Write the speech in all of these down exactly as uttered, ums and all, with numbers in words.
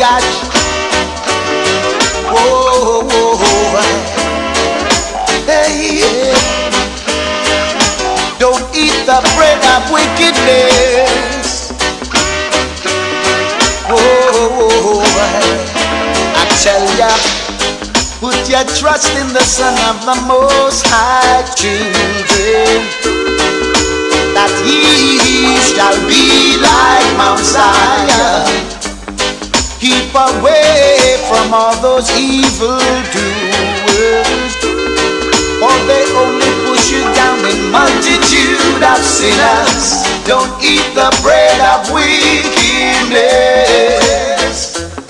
gosh. Whoa, whoa, whoa. Hey, yeah. Don't eat the bread of wickedness. Whoa, whoa, whoa. I tell ya, put your trust in the Son of the Most High, children, that He shall be like Mount Zion. Keep away from all those evil doers, for they only push you down in multitude of sinners. Don't eat the bread of wickedness.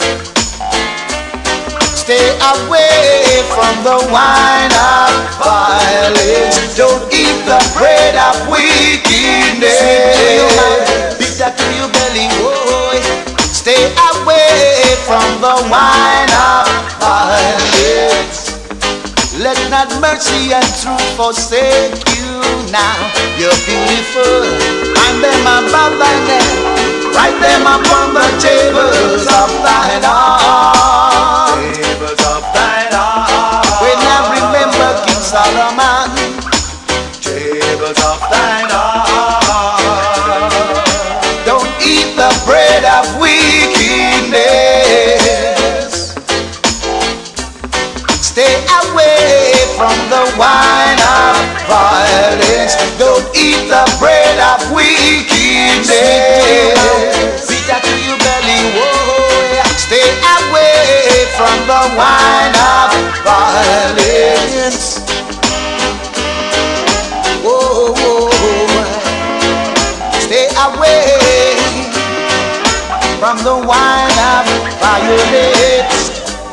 Stay away from the wine of violence. Don't eat the bread of wickedness. Beat that to your belly, boy. Stay away from the wine of violence. Let not mercy and truth forsake you now. You're beautiful, find them above thy head. Write them upon the tables of thine heart. Tables of thine heart. When I remember King Solomon. Tables of thine heart. Don't eat the bread of wickedness. Stay away from the wine of violence. Don't eat the bread of wickedness. Beat that to your belly, whoa. Stay away from the wine of violence. Whoa, whoa. Stay away from the wine of violence.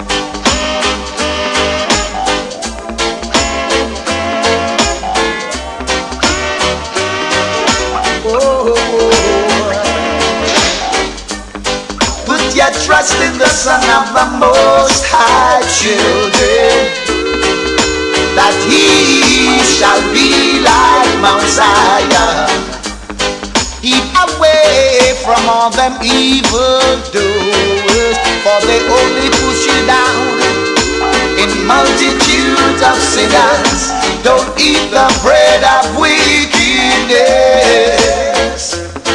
Your trust in the Son of the Most High, children, that He shall be like Mount Zion. Keep away from all them evil doers, for they only push you down in multitudes of sinners. Don't eat the bread of wickedness.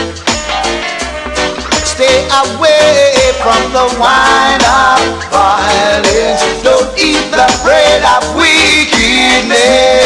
Stay away from the wine of violence. Don't eat the bread of wickedness.